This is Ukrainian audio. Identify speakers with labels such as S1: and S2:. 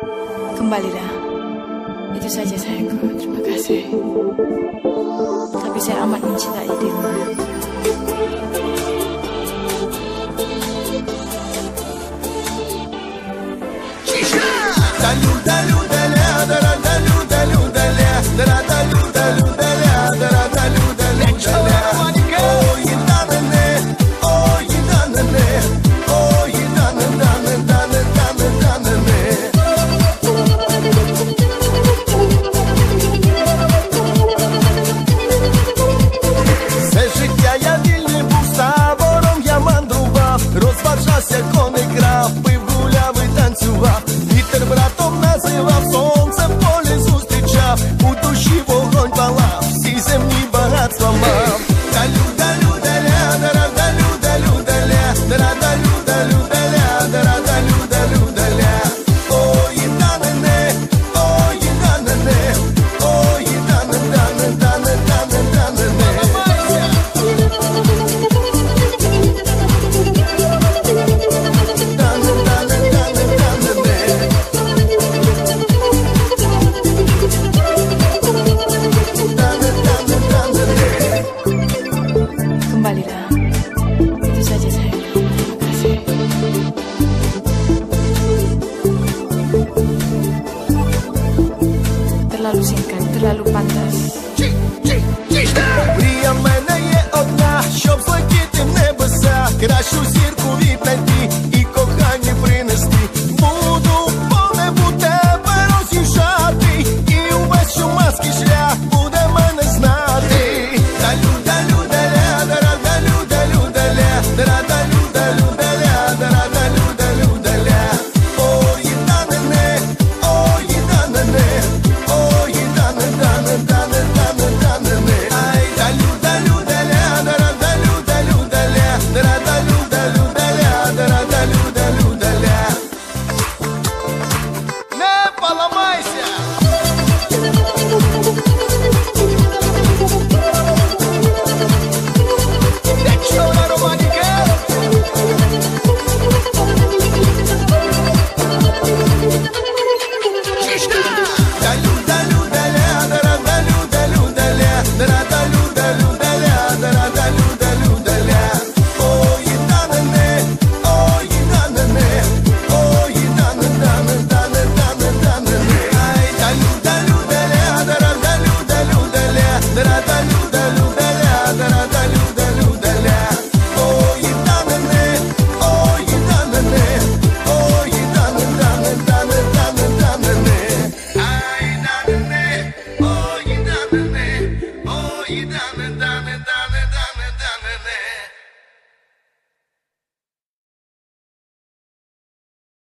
S1: Kembalilah. Itu saja sayangku. Terima kasih. Tapi saya amat mencintai dirimu.
S2: Кони грав, пив, гуляв і танцював. Вітер братом називав, сонце в полі зустрічав. У душі вогонь палав, всі земні багатства мав. Далю, далю, даля, дара, далю, далю, даля, дара, далю, далю, даля, дара, далю, далю, даля. Ой, да-не-не, ой, да-не-не, ой, да-не-да-не, да-не-да-не, да-не-не.
S1: Kembalilah. Itu saja sayangku. Terima kasih. Terlalu singkat, terlalu pantas.
S2: Мрія в мене є одна, щоб злетіти в небеса. Кращу